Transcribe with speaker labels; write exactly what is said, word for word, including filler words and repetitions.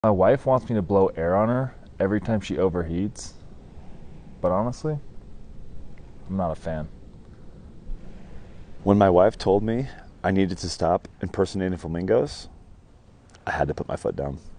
Speaker 1: My wife wants me to blow air on her every time she overheats, but honestly, I'm not a fan.
Speaker 2: When my wife told me I needed to stop impersonating flamingos, I had to put my foot down.